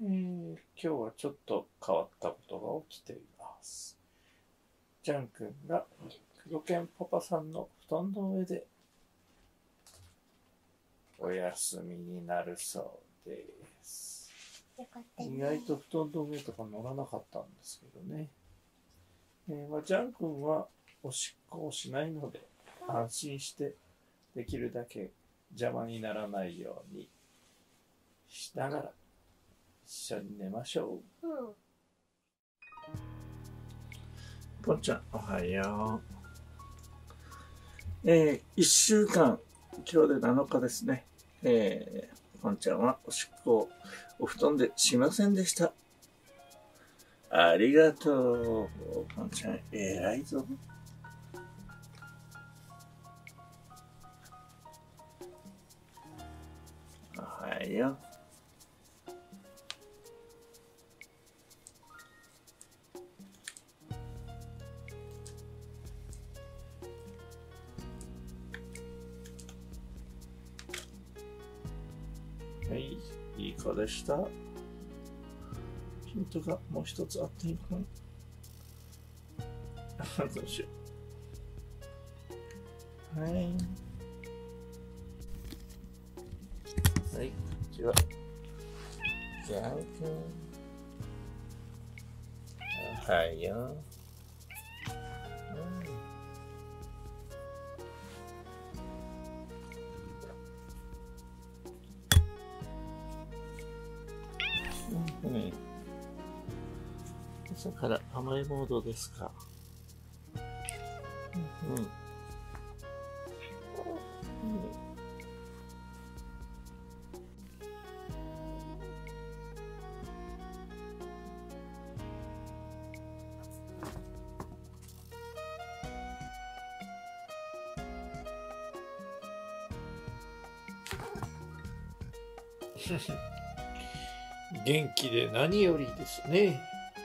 今日はちょっと変わったことが起きています。ジャン君が黒犬パパさんの布団の上でお休みになるそうです。 よかったね。 意外と布団の上とか乗らなかったんですけどね。ジャン君はおしっこをしないので安心してできるだけ邪魔にならないようにしながら一緒に寝ましょう。ポンちゃん、おはよう。1週間、今日で7日ですね。ポンちゃんはおしっこをお布団でしませんでした。ありがとう。ポンちゃん、偉いぞ。おはよう。はい、いい子でした。ヒントがもう一つあっていいのかな。どうしよう。はい。はい、こんにちは。ジャン君。おはよう。朝から甘いモードですか。元気で何よりですね。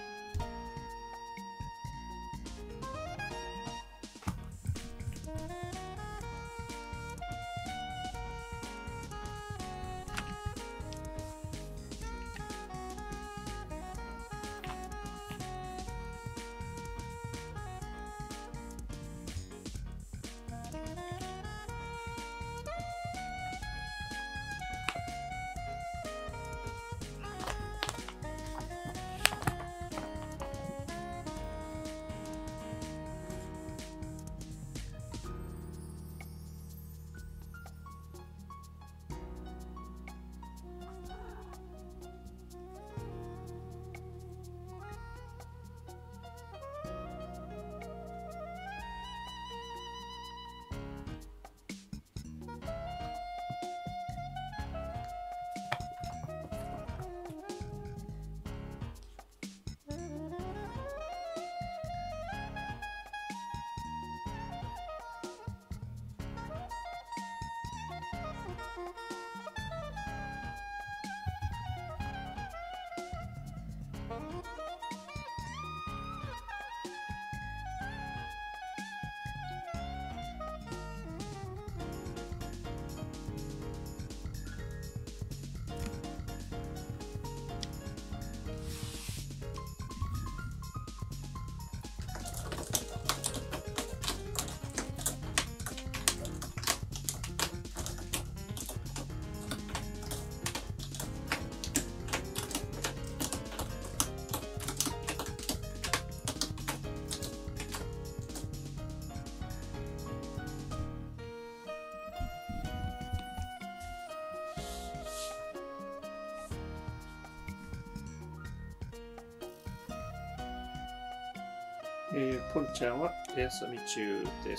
ポンちゃんはお休み中です。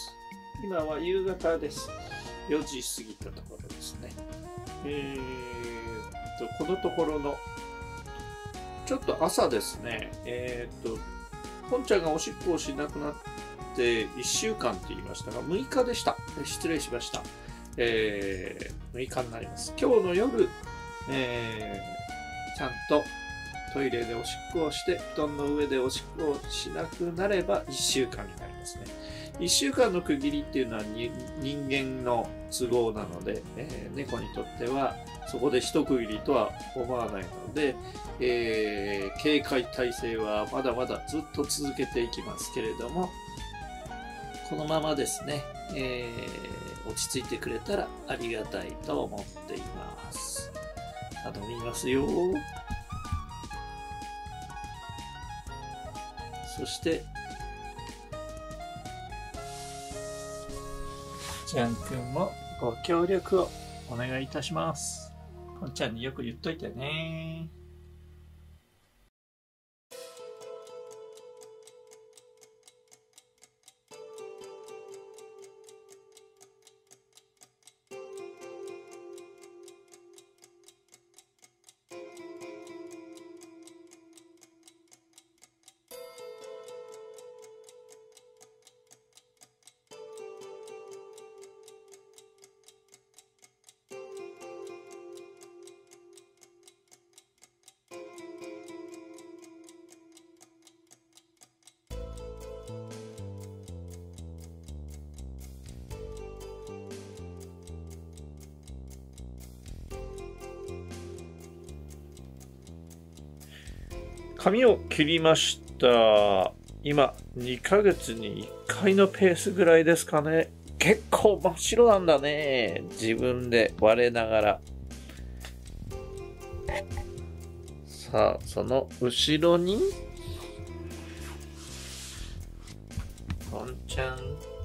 今は夕方です。4時過ぎたところですね。このところのちょっと朝ですね。ポンちゃんがおしっこをしなくなって1週間って言いましたが、6日でした。失礼しました。6日になります。今日の夜、ちゃんとトイレでおしっこをして布団の上でおしっこをしなくなれば1週間になりますね。1週間の区切りっていうのは人間の都合なので、猫にとってはそこで一区切りとは思わないので、警戒態勢はまだまだずっと続けていきますけれども、このままですね、落ち着いてくれたらありがたいと思っています。頼みますよ。そしてジャン君もご協力をお願いいたします。ポンちゃんによく言っといてね。髪を切りました。今2ヶ月に1回のペースぐらいですかね。結構真っ白なんだね。自分で割れながら。さあ、その後ろにポンちゃん。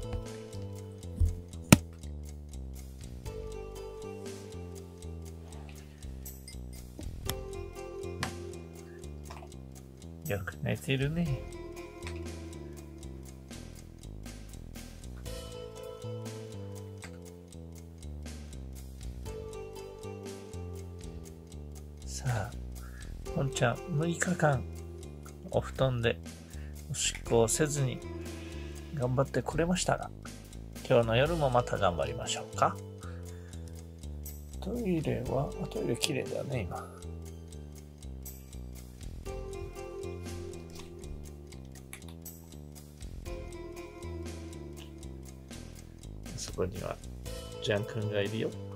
よく寝てるね。さあ、ポンちゃん6日間お布団でおしっこをせずに頑張ってくれましたが、今日の夜もまた頑張りましょうか。トイレ綺麗だね、今。そこにはジャン君がいるよ。